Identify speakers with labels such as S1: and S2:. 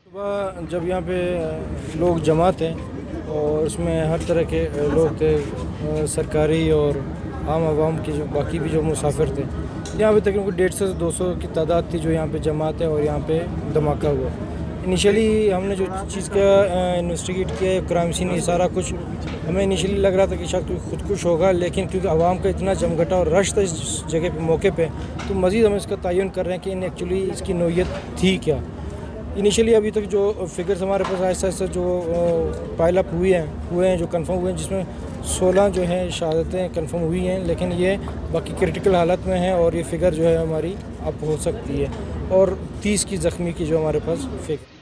S1: सुबह जब यहाँ पे लोग जमा थे और उसमें हर तरह के लोग थे, सरकारी और आम आवाम के जो बाकी भी जो मुसाफिर थे। यहाँ पे तकरीबन 150 से 200 की तादाद थी जो यहाँ पे जमा थे और यहाँ पे धमाका हुआ। इनिशियली हमने जो चीज़ का इन्वेस्टिगेट किया, क्राइम सीन, ये सारा कुछ हमें इनिशियली लग रहा था कि शायद कोई खुदकुश होगा, लेकिन क्योंकि आवाम का इतना जमघटा और रश था इस जगह पे, मौके पे, तो मज़ीद हम इसका तयन कर रहे हैं कि इन एक्चुअली इसकी नोयत थी क्या। इनिशियली अभी तक जो फिगर्स हमारे पास आहिस्ता आहिस्ता जो पाइल अप हुए हैं जो कंफर्म हुए हैं, जिसमें 16 जो हैं शहादतें कंफर्म हुई हैं, लेकिन ये बाकी क्रिटिकल हालत में हैं और ये फ़िगर जो है हमारी अप हो सकती है, और 30 की ज़ख्मी की जो हमारे पास फिगर।